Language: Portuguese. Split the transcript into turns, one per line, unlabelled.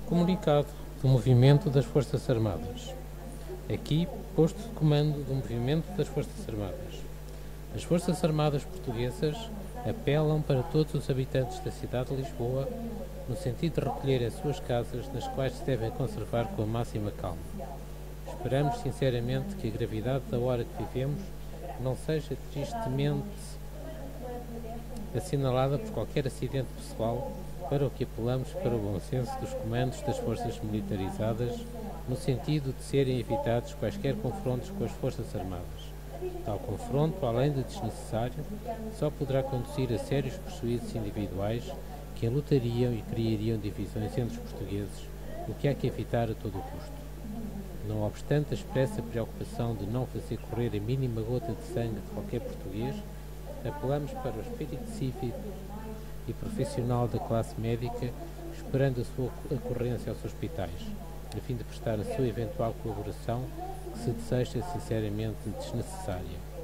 Comunicado do Movimento das Forças Armadas. Aqui, posto de comando do Movimento das Forças Armadas. As Forças Armadas Portuguesas apelam para todos os habitantes da cidade de Lisboa no sentido de recolher as suas casas, nas quais se devem conservar com a máxima calma. Esperamos sinceramente que a gravidade da hora que vivemos não seja tristemente assinalada por qualquer acidente pessoal, para o que apelamos para o bom senso dos comandos das forças militarizadas, no sentido de serem evitados quaisquer confrontos com as Forças Armadas. Tal confronto, além de desnecessário, só poderá conduzir a sérios prejuízos individuais que enlutariam e criariam divisões entre os portugueses, o que há que evitar a todo o custo. Não obstante a expressa preocupação de não fazer correr a mínima gota de sangue de qualquer português, apelamos para o espírito cívico e profissional da classe médica, esperando a sua ocorrência aos hospitais, a fim de prestar a sua eventual colaboração, que se deseja sinceramente desnecessária.